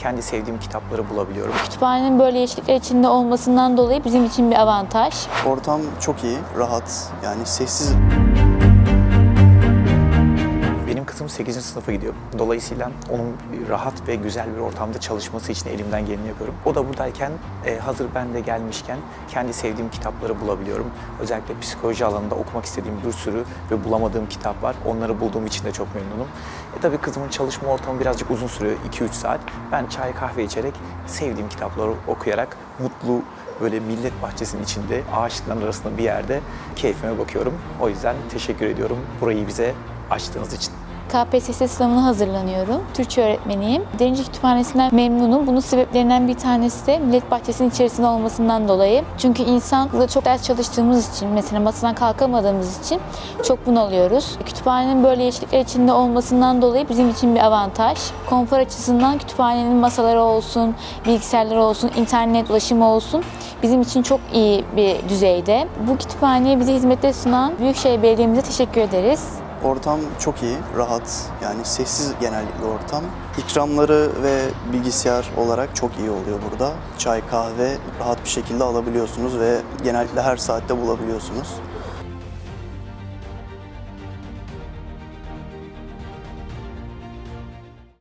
kendi sevdiğim kitapları bulabiliyorum. Kütüphanenin böyle yeşillikler içinde olmasından dolayı bizim için bir avantaj. Ortam çok iyi, rahat, yani sessiz. Benim kızım 8. sınıfa gidiyor. Dolayısıyla onun rahat ve güzel bir ortamda çalışması için elimden geleni yapıyorum. O da buradayken hazır ben de gelmişken kendi sevdiğim kitapları bulabiliyorum. Özellikle psikoloji alanında okumak istediğim bir sürü ve bulamadığım kitap var. Onları bulduğum için de çok memnunum. Tabii kızımın çalışma ortamı birazcık uzun sürüyor, 2-3 saat. Ben çay kahve içerek, sevdiğim kitapları okuyarak mutlu, böyle millet bahçesinin içinde, ağaçların arasında bir yerde keyfime bakıyorum. O yüzden teşekkür ediyorum burayı bize açtığınız için. KPSS sınavına hazırlanıyorum. Türkçe öğretmeniyim. Derince Kütüphanesi'nden memnunum. Bunun sebeplerinden bir tanesi de millet bahçesinin içerisinde olmasından dolayı. Çünkü burada çok ders çalıştığımız için, mesela masadan kalkamadığımız için çok bunalıyoruz. Kütüphanenin böyle yeşillikler içinde olmasından dolayı bizim için bir avantaj. Konfor açısından kütüphanenin masaları olsun, bilgisayarları olsun, internet ulaşımı olsun bizim için çok iyi bir düzeyde. Bu kütüphaneye bize hizmetler sunan Büyükşehir Belediye'mize teşekkür ederiz. Ortam çok iyi, rahat, yani sessiz genellikle ortam. İkramları ve bilgisayar olarak çok iyi oluyor burada. Çay, kahve rahat bir şekilde alabiliyorsunuz ve genellikle her saatte bulabiliyorsunuz.